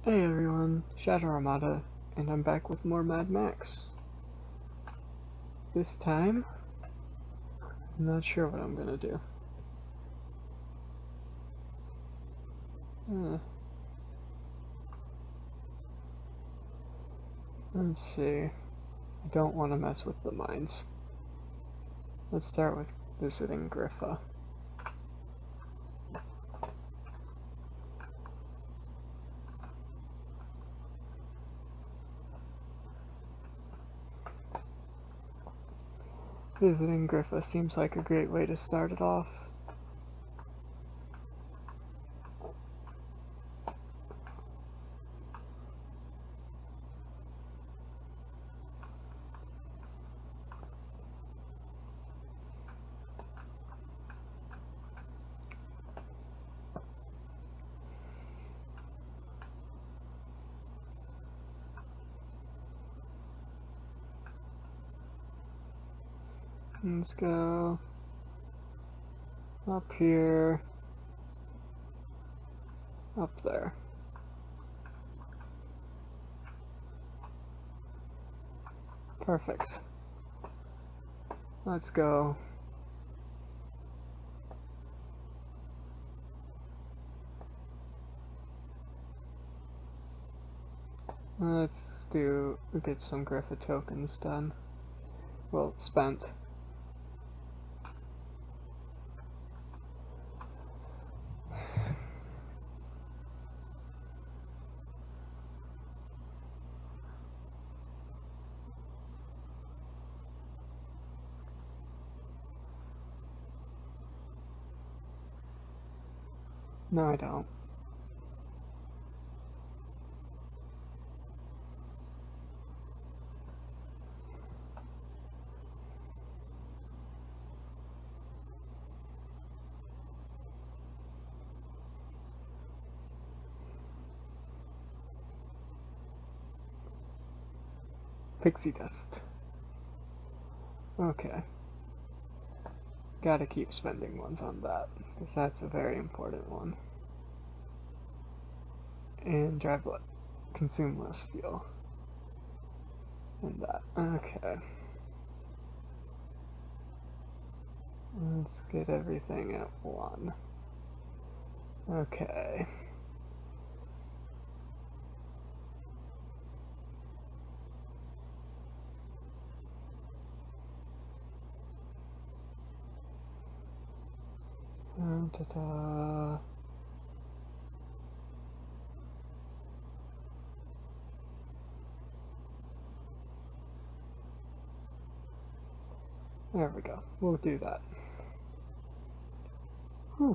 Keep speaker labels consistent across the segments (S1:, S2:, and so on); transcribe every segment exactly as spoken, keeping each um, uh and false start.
S1: Hey everyone, Shadow Armada, and I'm back with more Mad Max. This time, I'm not sure what I'm gonna do. Uh, let's see. I don't want to mess with the mines. Let's start with visiting Griffa. Visiting Griffa seems like a great way to start it off. Let's go up here, up there. Perfect. Let's go. Let's do get some Griffa tokens done. Well, spent. No, I don't. Pixie dust. Okay. Gotta keep spending ones on that, because that's a very important one. And drive what? Consume less fuel. And that. Okay. Let's get everything at one. Okay. Um, ta-da. There we go. We'll do that. Whew.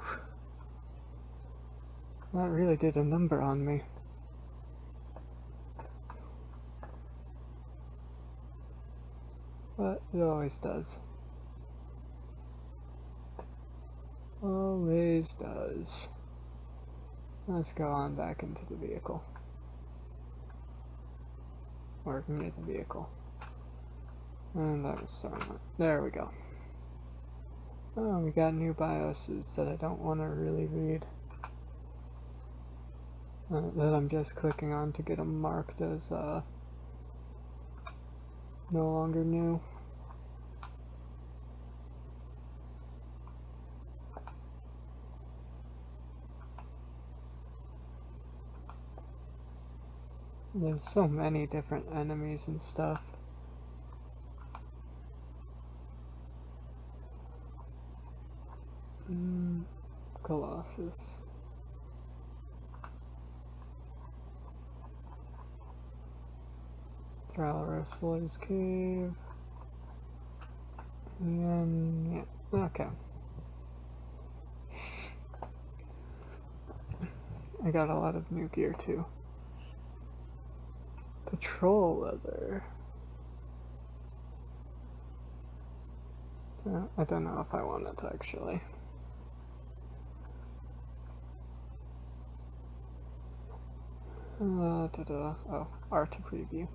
S1: That really did a number on me. But it always does. Always does. Let's go on back into the vehicle. Or near the vehicle. And that was sorry. There we go. Oh, we got new bioses that I don't want to really read. Uh, that I'm just clicking on to get them marked as uh, no longer new. There's so many different enemies and stuff. Mm, Colossus. Thralrosler's Cave. And yeah, okay. I got a lot of new gear too. Patrol leather. Uh, I don't know if I want it actually. Uh, da -da. Oh, art preview.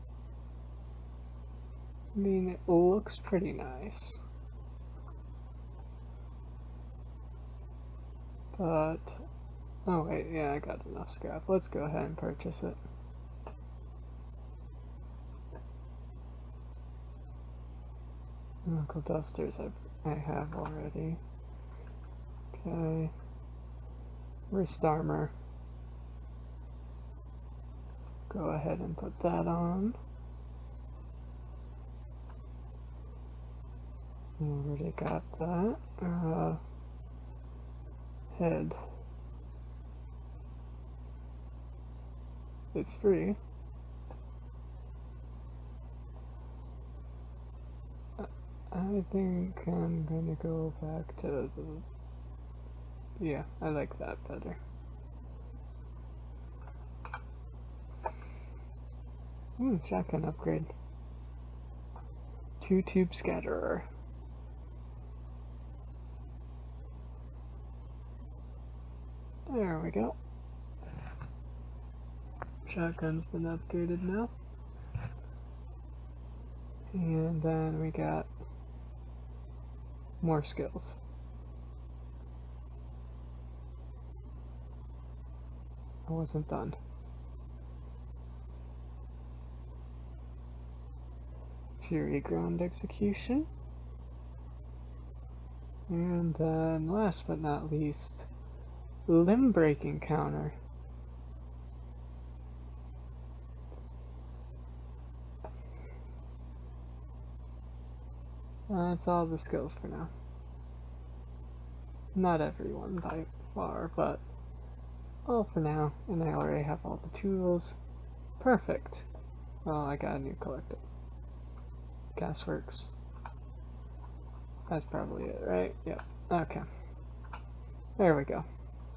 S1: I mean, it looks pretty nice. But Oh wait, yeah, I got enough scrap. Let's go ahead and purchase it. Knuckle dusters I've, I have already. Okay. Wrist armor. Go ahead and put that on. Already got that. Uh, head. It's free. I think I'm gonna go back to the... Yeah, I like that better. Hmm, shotgun upgrade. Two tube scatterer. There we go. Shotgun's been upgraded now. And then we got more skills. I wasn't done. Fury ground execution. And then last but not least, limb breaking counter. That's all the skills for now. Not everyone by far, but all for now. And I already have all the tools. Perfect. Oh, I got a new collectible. Gasworks. That's probably it, right? Yep. Okay. There we go.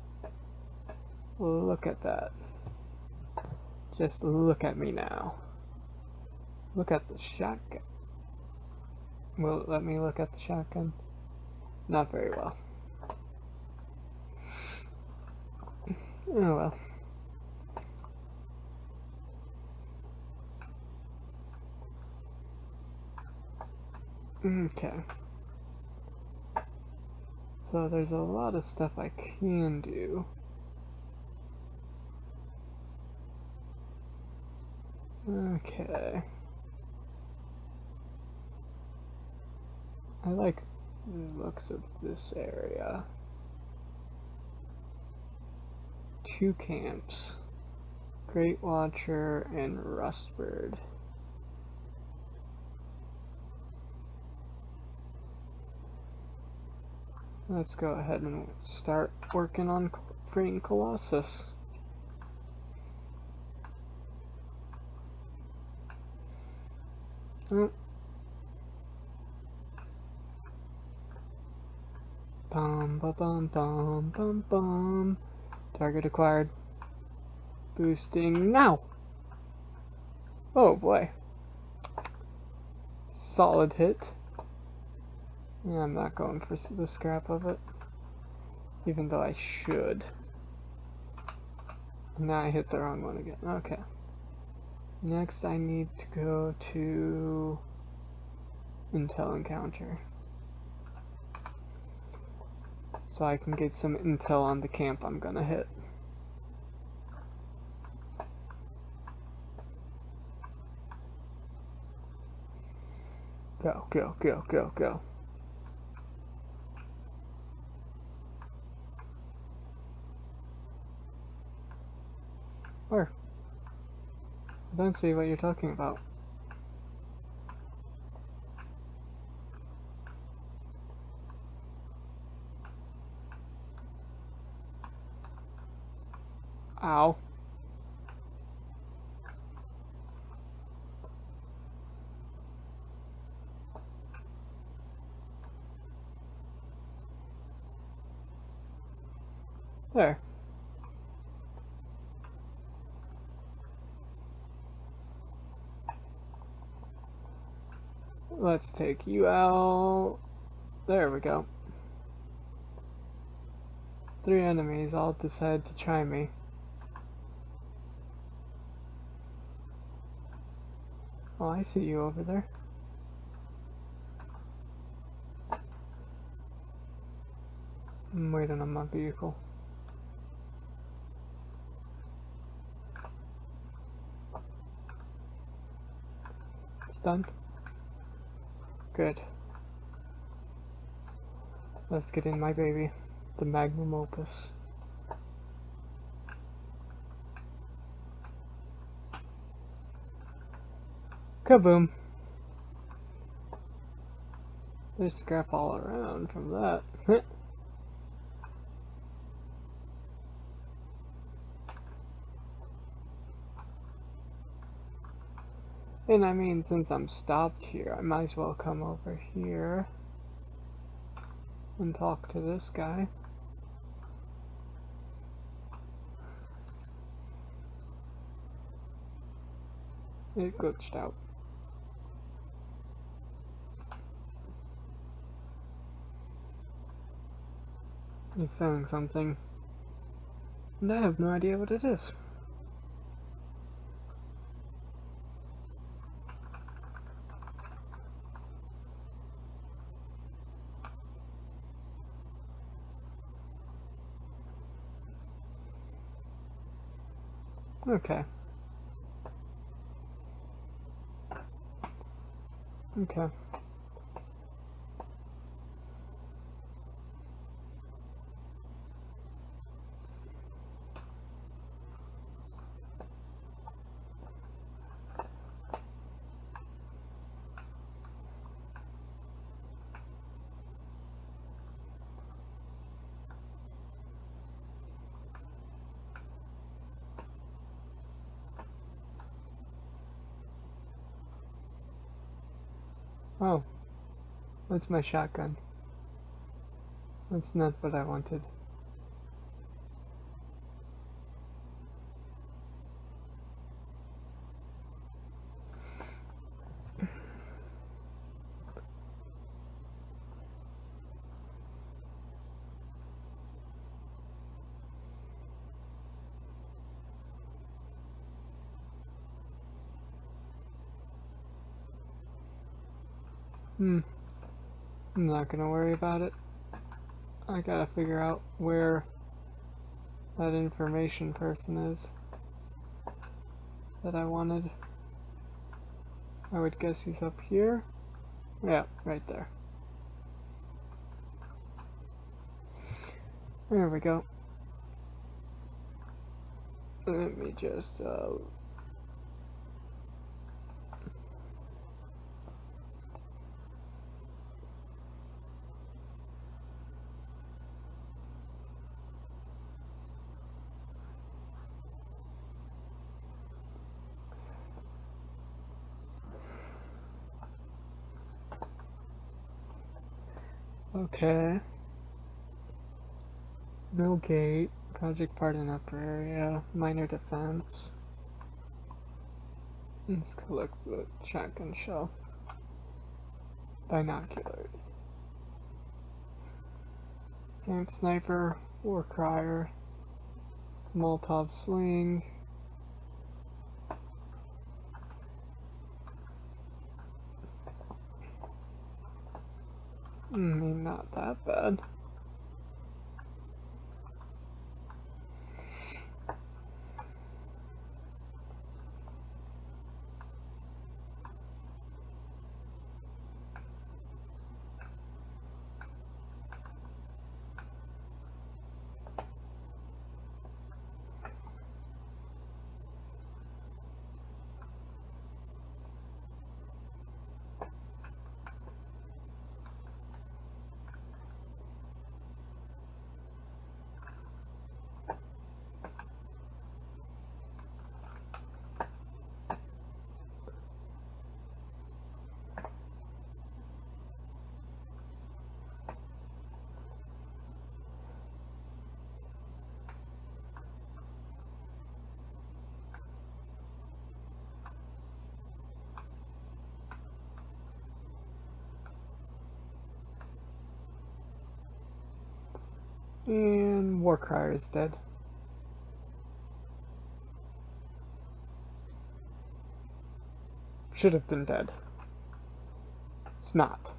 S1: Look at that. Just look at me now. Look at the shotgun. Will it let me look at the shotgun? Not very well. Oh well. Okay. So there's a lot of stuff I can do. Okay. I like the looks of this area. Two camps. Great Watcher and Rustbird. Let's go ahead and start working on freeing Colossus. Oh. Bum ba bum bum bum bum. Target acquired. Boosting now. Oh boy. Solid hit. Yeah, I'm not going for the scrap of it, even though I should. Now I hit the wrong one again. Okay. Next I need to go to Intel Encounter, so I can get some intel on the camp I'm gonna hit. Go, go, go, go, go. Where? I don't see what you're talking about. Ow. There. Let's take you out. There we go. Three enemies all decide to try me. Oh, I see you over there. I'm waiting on my vehicle. It's done. Good. Let's get in my baby, the magnum opus. Kaboom! There's scrap all around from that. And I mean, since I'm stopped here, I might as well come over here and talk to this guy. It glitched out. He's selling something, and I have no idea what it is. Okay. Okay. Oh, that's my shotgun. That's not what I wanted. Hmm. I'm not gonna worry about it. I gotta figure out where that information person is that I wanted. I would guess he's up here. Yeah, right there. There we go. Let me just uh okay. No gate. Project part in upper area. Minor defense. Let's collect the shotgun shell. Binoculars. Camp sniper. War crier. Molotov sling. I mean, not that bad. And War crier is dead. Should have been dead. It's not.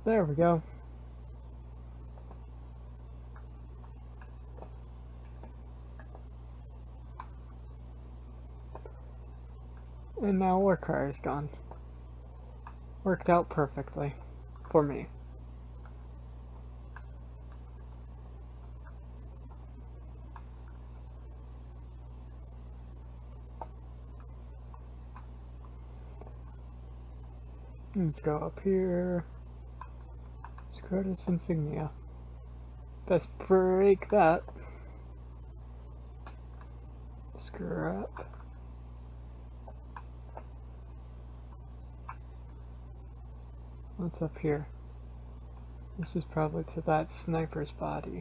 S1: There we go. And now Warcry is gone. Worked out perfectly. For me. Let's go up here. Scrotus insignia. Best break that. Scrap. What's up here? This is probably to that sniper's body.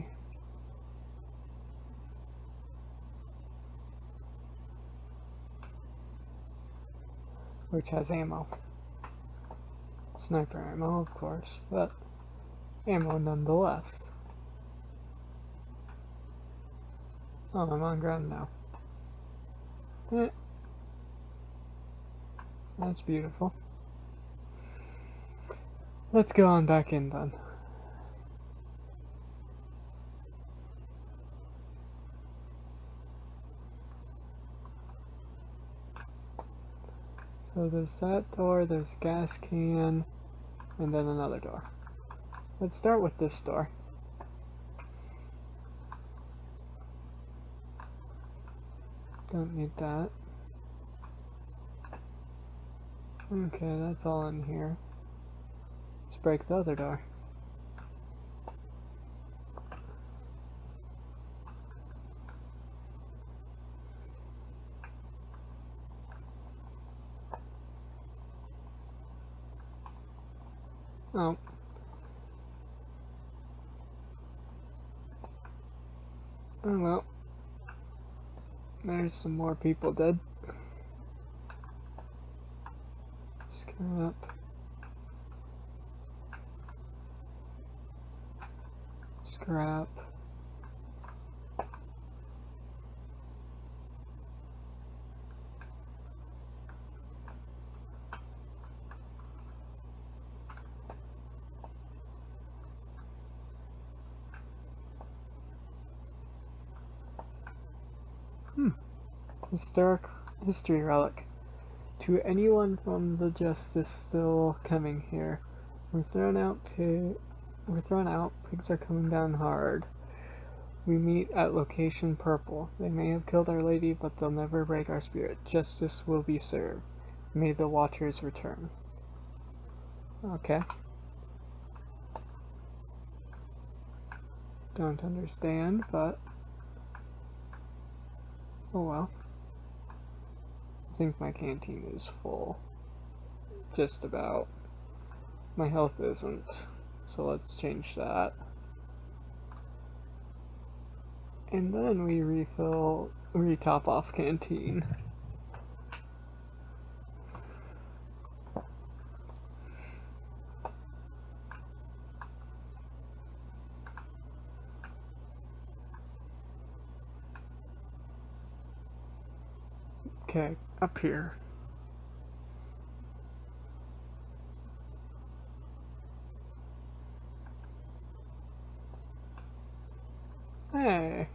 S1: Which has ammo. Sniper ammo, of course, but ammo nonetheless. Oh, I'm on ground now. Eh. That's beautiful. Let's go on back in then. So there's that door, there's a gas can, and then another door. Let's start with this door. Don't need that. Okay, that's all in here. Let's break the other door. Oh. Oh well. There's some more people dead. Scrap. Scrap. Hmm. Historic history relic. To anyone from the Justice still coming here, we're thrown out. Pig. We're thrown out. Pigs are coming down hard. We meet at location purple. They may have killed our lady, but they'll never break our spirit. Justice will be served. May the Watchers return. Okay. Don't understand, but oh well. I think my canteen is full. Just about. My health isn't. So let's change that. And then we refill, re-top off canteen. Okay, up here. Hey.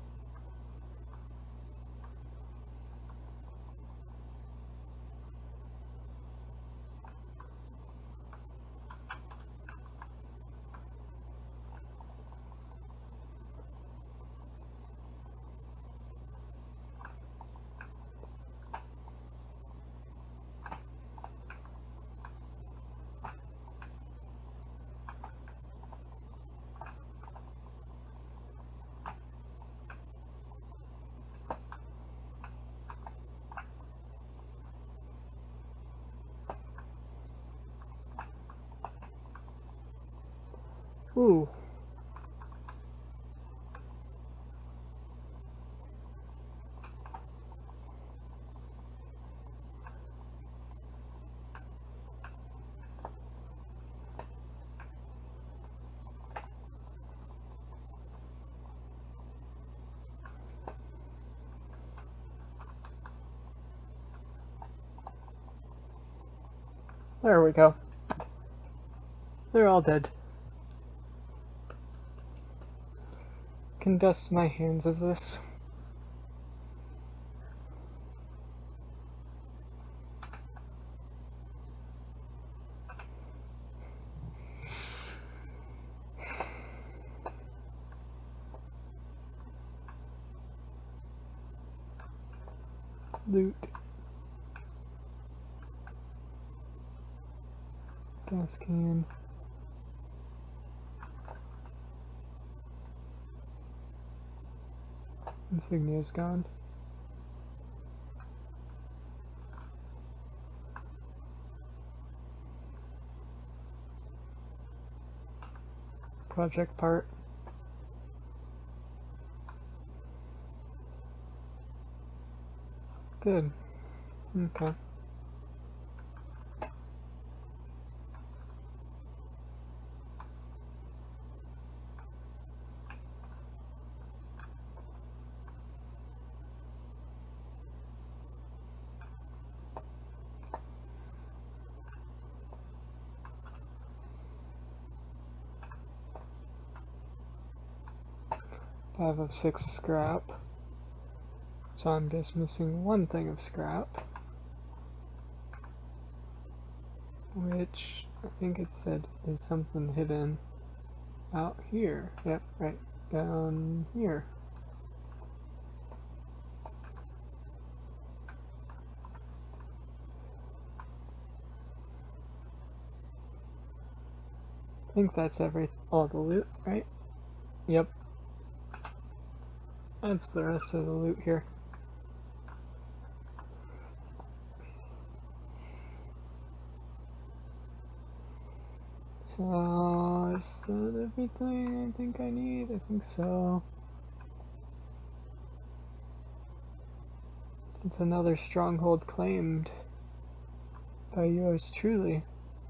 S1: Ooh. There we go. they're all dead. Can dust my hands of this. Loot. Gas can. Insignia's gone. Project part. Good. Okay. Five of six scrap. So I'm just missing one thing of scrap. Which, I think it said there's something hidden out here. Yep, right down here. I think that's every all the loot, right? Yep. That's the rest of the loot here. So, is that everything I think I need? I think so. It's another stronghold claimed by yours truly.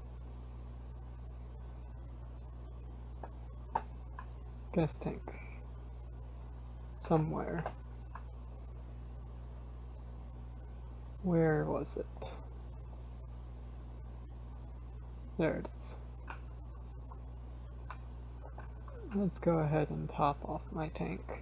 S1: Gas tank. Somewhere. Where was it? There it is. Let's go ahead and top off my tank.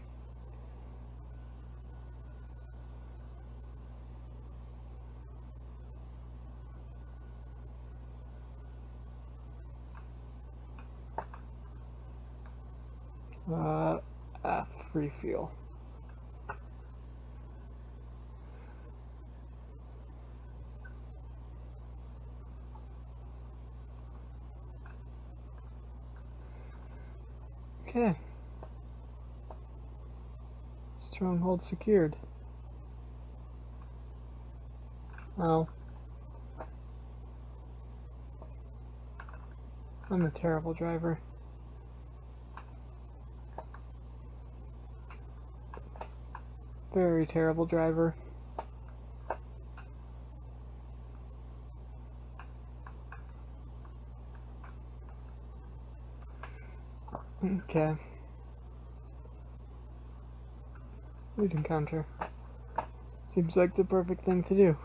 S1: Uh, ah, free fuel. Okay. Stronghold secured. Oh. I'm a terrible driver. Very terrible driver. Okay. Loot encounter. Seems like the perfect thing to do.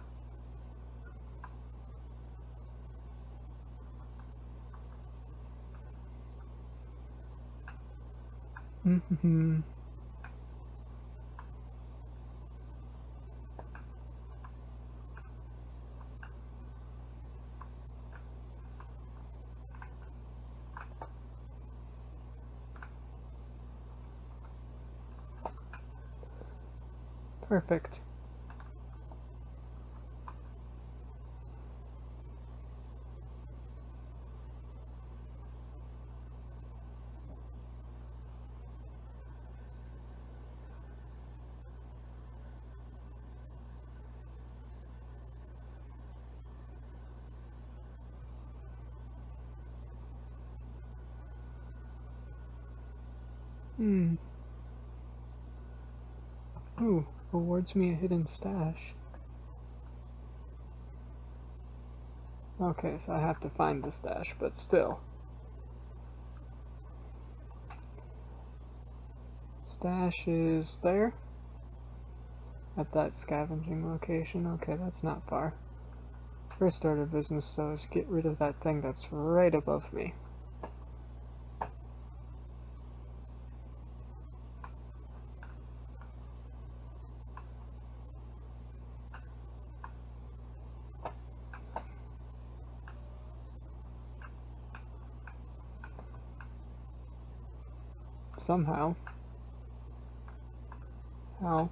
S1: Mm-hmm. Perfect. Hmm. Ooh, awards me a hidden stash. Okay, so I have to find the stash, but still. Stash is there? At that scavenging location? Okay, that's not far. First order of business, though, is get rid of that thing that's right above me. Somehow. How?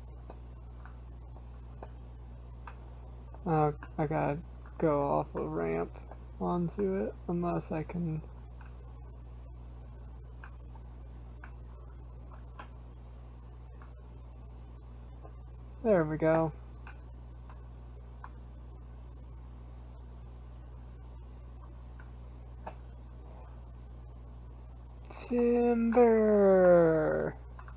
S1: Uh, I gotta go off a ramp onto it, unless I can... There we go. Timber!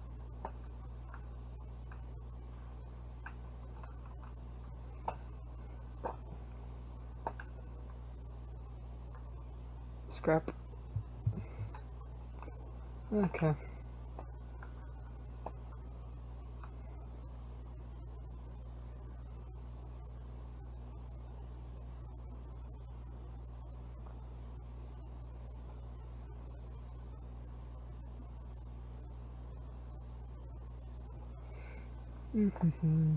S1: Scrap. Okay. Mm-hmm.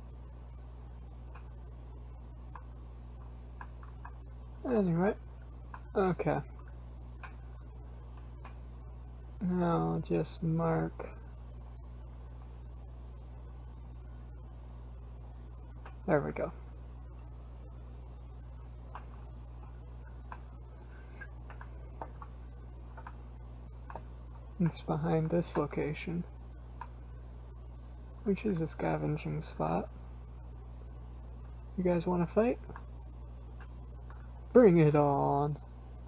S1: Anyway, okay. Now I'll just mark. There we go. It's behind this location, which is a scavenging spot. You guys want to fight? Bring it on!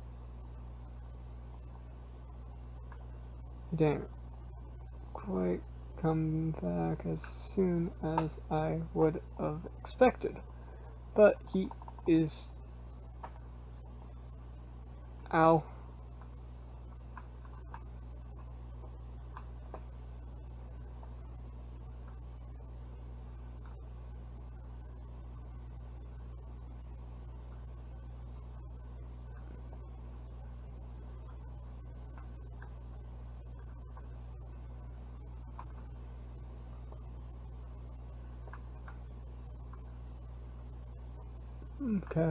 S1: Didn't quite come back as soon as I would have expected, but he is... Ow. Okay.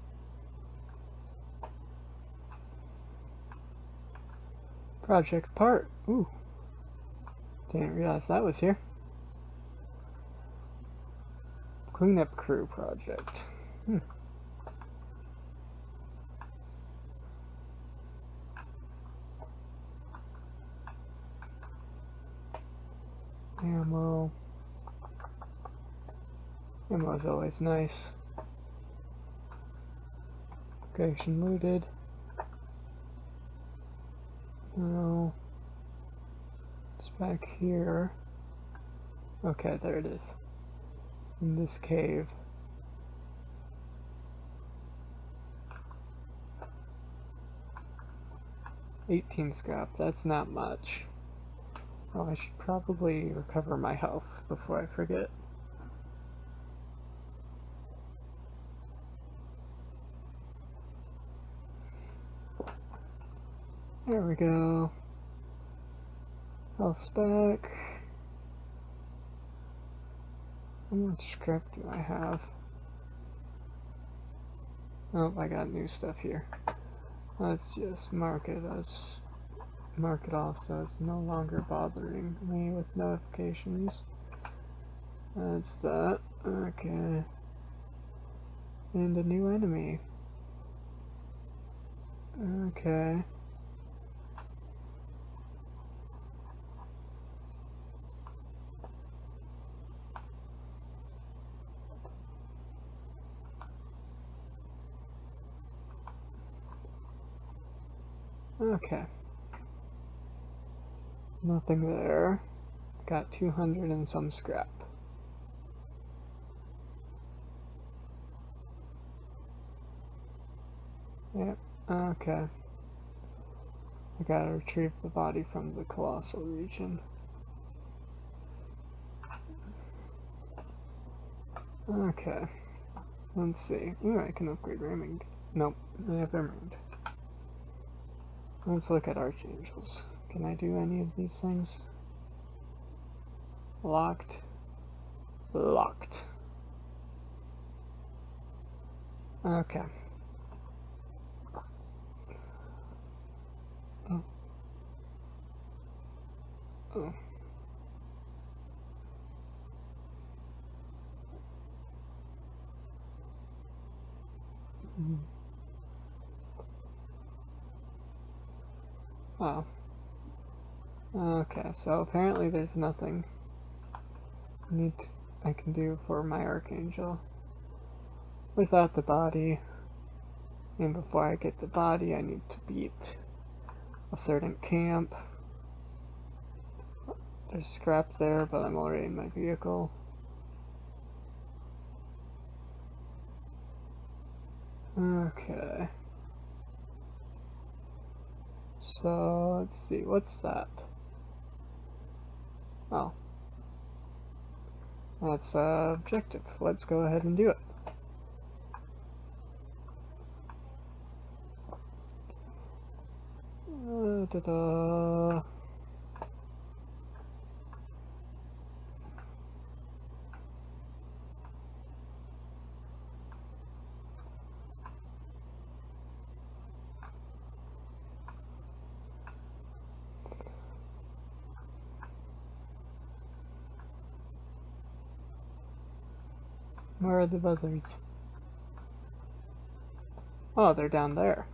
S1: Project part. Ooh. Didn't realize that was here. Cleanup crew project. Hmm. Ammo. Ammo is always nice. Location looted. No. It's back here. Okay, there it is. In this cave. eighteen scrap, that's not much. Oh, I should probably recover my health before I forget. There we go. Health's back. How much scrap do I have? Oh, I got new stuff here. Let's just mark it as mark it off so it's no longer bothering me with notifications. That's that. Okay. And a new enemy. Okay. Okay. Nothing there. Got two hundred and some scrap. Yep, okay. I gotta retrieve the body from the colossal region. Okay. Let's see. Ooh, I can upgrade ramming. Nope, never mind. Let's look at archangels. Can I do any of these things? Locked. Locked. Okay. Oh. Oh. Mm. Oh. Okay, so apparently there's nothing I need to, I can do for my archangel without the body. And before I get the body, I need to beat a certain camp. There's scrap there, but I'm already in my vehicle. Okay. So, let's see, what's that? Oh. That's uh, objective. Let's go ahead and do it. Uh, ta-da. Where are the buzzers? Oh, they're down there.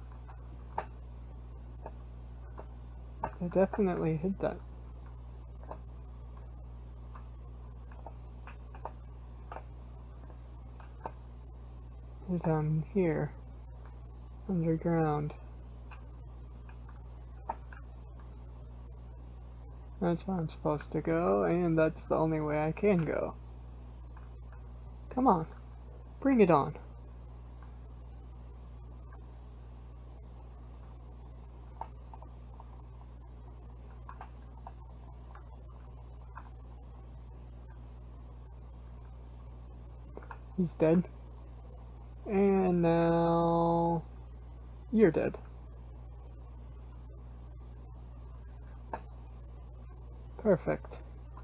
S1: I definitely hit that. They're down here, underground. That's where I'm supposed to go, and that's the only way I can go. Come on, bring it on. He's dead. And now you're dead. Perfect.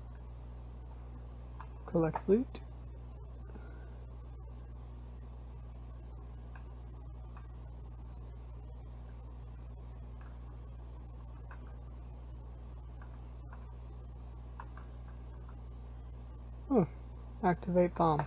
S1: Collect loot. Oh, activate bomb.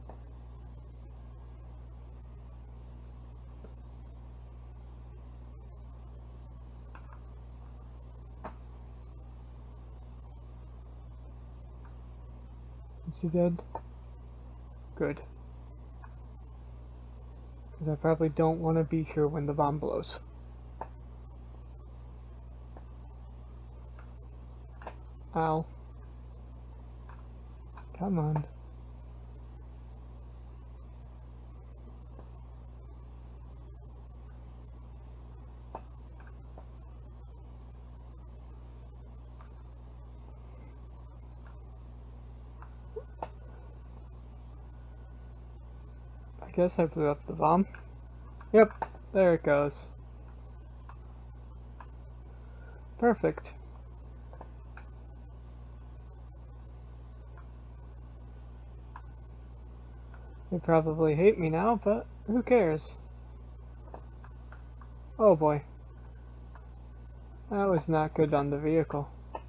S1: Is he dead? Good. Because I probably don't want to be here when the bomb blows. Ow. Come on. I guess I blew up the bomb. Yep, there it goes. Perfect. They probably hate me now, but who cares? Oh boy. That was not good on the vehicle.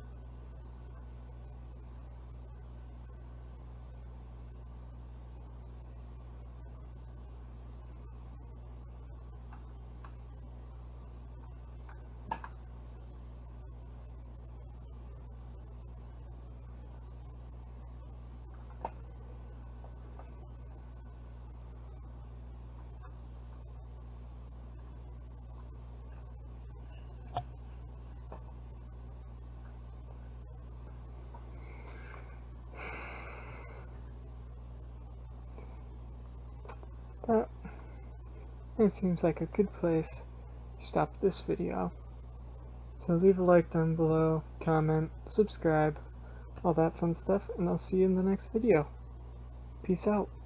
S1: That, that seems like a good place to stop this video. So leave a like down below, comment, subscribe, all that fun stuff, and I'll see you in the next video. Peace out.